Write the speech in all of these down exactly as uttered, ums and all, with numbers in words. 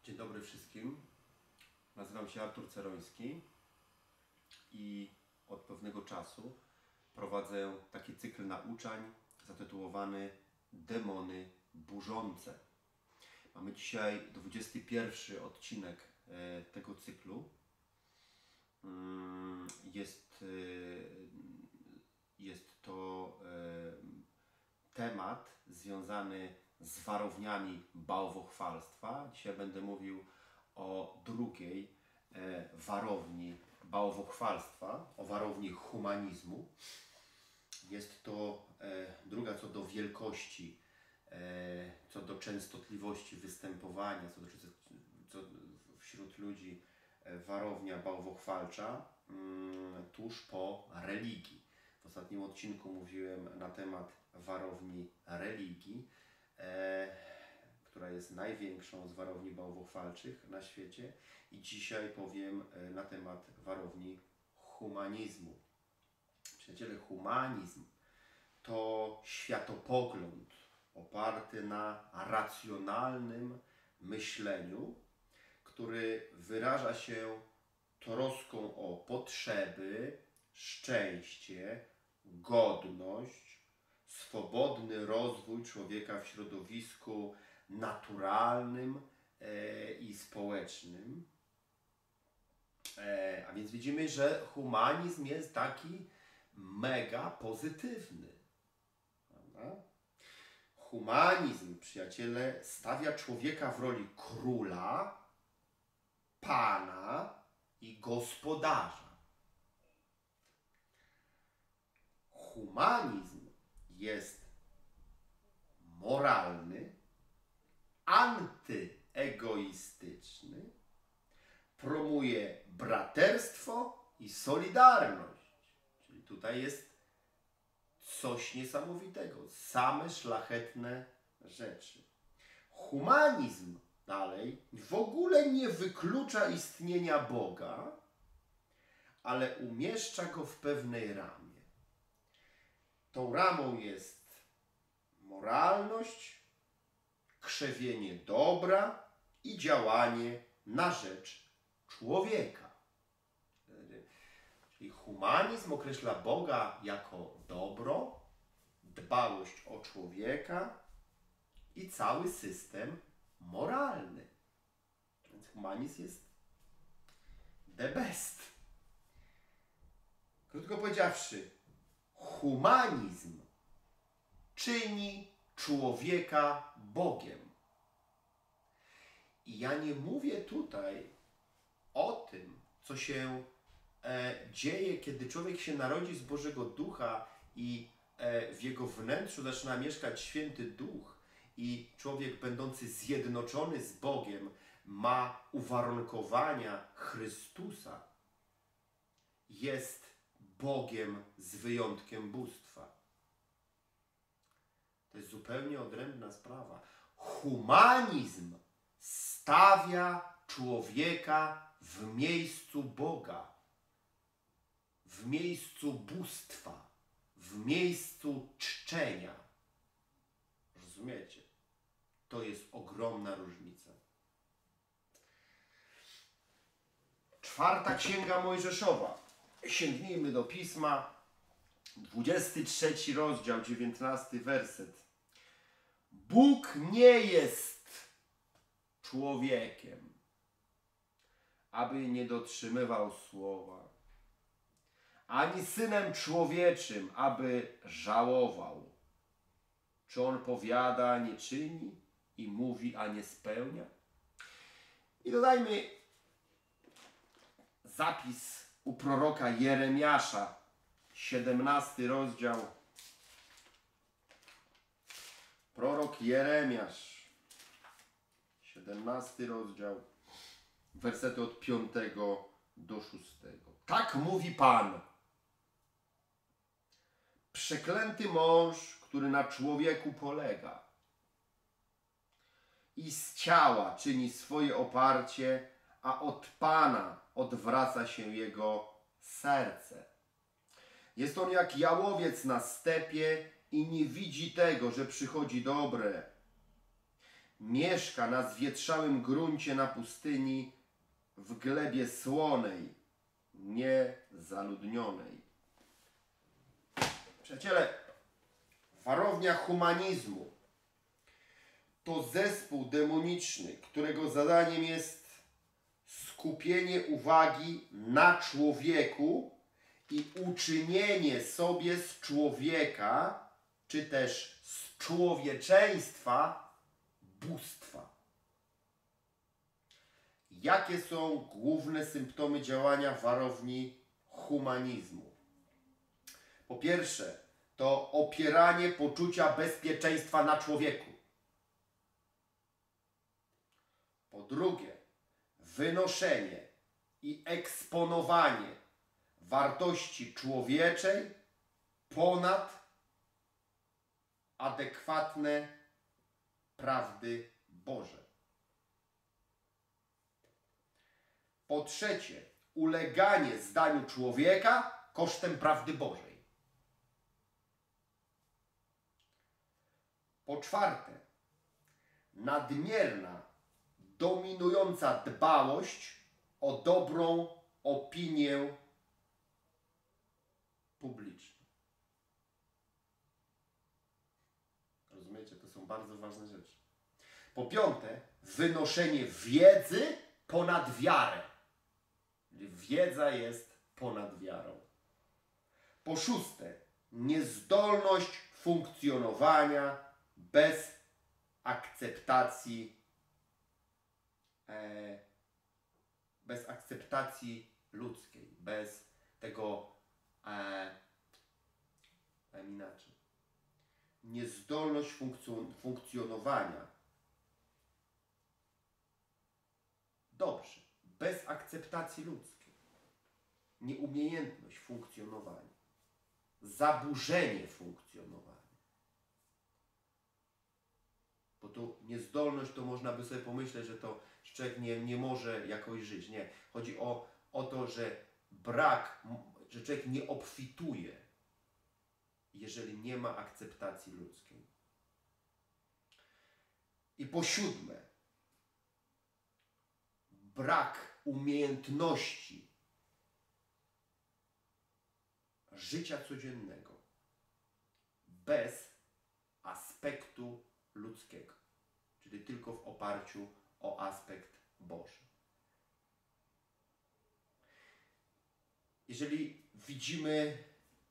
Dzień dobry wszystkim. Nazywam się Artur Ceroński i od pewnego czasu prowadzę taki cykl nauczań zatytułowany Demony burzące. Mamy dzisiaj dwudziesty pierwszy odcinek tego cyklu. Jest, jest to temat związany z warowniami bałwochwalstwa. Dzisiaj będę mówił o drugiej e, warowni bałwochwalstwa, o warowni humanizmu. Jest to e, druga co do wielkości, e, co do częstotliwości występowania, co do co wśród ludzi e, warownia bałwochwalcza mm, tuż po religii. W ostatnim odcinku mówiłem na temat warowni religii, e, która jest największą z warowni bałwochwalczych na świecie, i dzisiaj powiem e, na temat warowni humanizmu. Przyjaciele, humanizm to światopogląd oparty na racjonalnym myśleniu, który wyraża się troską o potrzeby, szczęście, godność, swobodny rozwój człowieka w środowisku naturalnym e, i społecznym. E, a więc widzimy, że humanizm jest taki mega pozytywny. Prawda? Humanizm, przyjaciele, stawia człowieka w roli króla, pana i gospodarza. Humanizm jest moralny, antyegoistyczny, promuje braterstwo i solidarność. Czyli tutaj jest coś niesamowitego, same szlachetne rzeczy. Humanizm dalej w ogóle nie wyklucza istnienia Boga, ale umieszcza go w pewnej ramie. Tą ramą jest moralność, krzewienie dobra i działanie na rzecz człowieka. Czyli humanizm określa Boga jako dobro, dbałość o człowieka i cały system moralny. Więc humanizm jest the best. Krótko powiedziawszy, humanizm czyni człowieka Bogiem. I ja nie mówię tutaj o tym, co się e, dzieje, kiedy człowiek się narodzi z Bożego Ducha i e, w jego wnętrzu zaczyna mieszkać Święty Duch i człowiek będący zjednoczony z Bogiem ma uwarunkowania Chrystusa. Jest Bogiem z wyjątkiem bóstwa. To jest zupełnie odrębna sprawa. Humanizm stawia człowieka w miejscu Boga, w miejscu bóstwa, w miejscu czczenia. Rozumiecie? To jest ogromna różnica. Czwarta Księga Mojżeszowa. Sięgnijmy do Pisma, dwudziesty trzeci rozdział, dziewiętnasty werset. Bóg nie jest człowiekiem, aby nie dotrzymywał słowa, ani synem człowieczym, aby żałował. Czy on powiada, a nie czyni, i mówi, a nie spełnia? I dodajmy zapis u proroka Jeremiasza, siedemnasty rozdział. Prorok Jeremiasz, siedemnasty rozdział, wersety od piątego do szóstego. Tak mówi Pan. Przeklęty mąż, który na człowieku polega i z ciała czyni swoje oparcie, a od Pana odwraca się jego serce. Jest on jak jałowiec na stepie i nie widzi tego, że przychodzi dobre. mieszka na zwietrzałym gruncie na pustyni, w glebie słonej, niezaludnionej. Przyjaciele, warownia humanizmu to zespół demoniczny, którego zadaniem jest skupienie uwagi na człowieku i uczynienie sobie z człowieka, czy też z człowieczeństwa, bóstwa. Jakie są główne symptomy działania warowni humanizmu? Po pierwsze, to opieranie poczucia bezpieczeństwa na człowieku. Po drugie, wynoszenie i eksponowanie wartości człowieczej ponad adekwatne prawdy Boże. Po trzecie, uleganie zdaniu człowieka kosztem prawdy Bożej. Po czwarte, nadmierna, dominująca dbałość o dobrą opinię publiczną. Rozumiecie? To są bardzo ważne rzeczy. Po piąte, wynoszenie wiedzy ponad wiarę. Wiedza jest ponad wiarą. Po szóste, niezdolność funkcjonowania bez akceptacji e, bez akceptacji ludzkiej, bez tego e, e, inaczej. Niezdolność funkcjon funkcjonowania dobrze, bez akceptacji ludzkiej. Nieumiejętność funkcjonowania. Zaburzenie funkcjonowania. Bo tu niezdolność to można by sobie pomyśleć, że to że człowiek nie, nie może jakoś żyć. Nie. Chodzi o, o to, że brak, że człowiek nie obfituje, jeżeli nie ma akceptacji ludzkiej. I po siódme, brak umiejętności życia codziennego bez aspektu ludzkiego, czyli tylko w oparciu o aspekt Boży. Jeżeli widzimy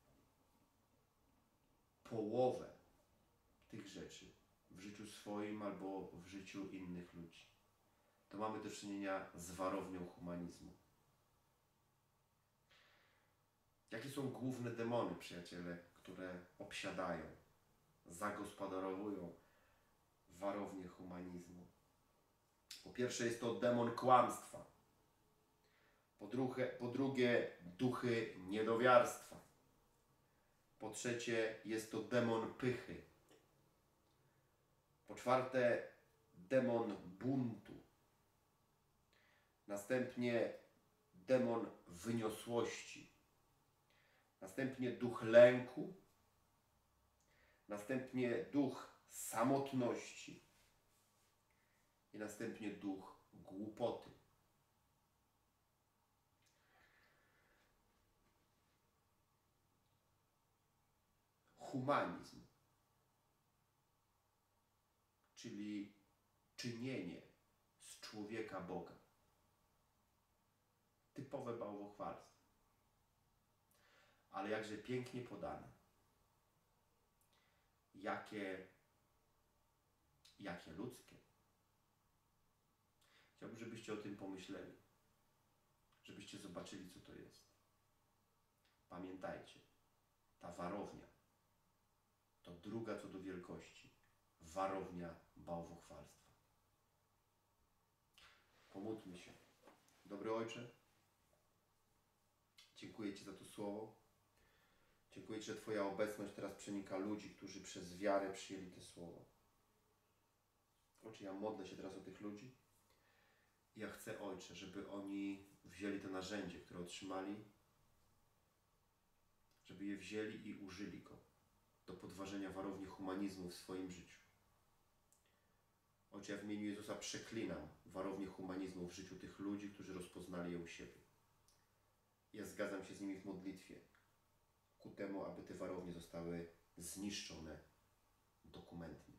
połowę tych rzeczy w życiu swoim albo w życiu innych ludzi, to mamy do czynienia z warownią humanizmu. Jakie są główne demony, przyjaciele, które obsiadają, zagospodarowują warownię humanizmu? Po pierwsze jest to demon kłamstwa. Po drugie, po drugie duchy niedowiarstwa. Po trzecie jest to demon pychy. Po czwarte demon buntu. Następnie demon wyniosłości. Następnie duch lęku. Następnie duch samotności. I następnie duch głupoty. Humanizm, czyli czynienie z człowieka Boga. Typowe bałwochwalstwo. Ale jakże pięknie podane. Jakie, jakie ludzkie. Chciałbym, żebyście o tym pomyśleli. Żebyście zobaczyli, co to jest. Pamiętajcie, ta warownia to druga co do wielkości warownia bałwochwalstwa. Pomódlmy się. Dobry Ojcze, dziękuję Ci za to słowo. Dziękuję Ci, że Twoja obecność teraz przenika ludzi, którzy przez wiarę przyjęli to słowo. Ojcze, ja modlę się teraz o tych ludzi. Ja chcę, Ojcze, żeby oni wzięli to narzędzie, które otrzymali, żeby je wzięli i użyli go do podważenia warowni humanizmu w swoim życiu. Ojcze, ja w imieniu Jezusa przeklinam warownię humanizmu w życiu tych ludzi, którzy rozpoznali ją u siebie. Ja zgadzam się z nimi w modlitwie ku temu, aby te warownie zostały zniszczone dokumentnie.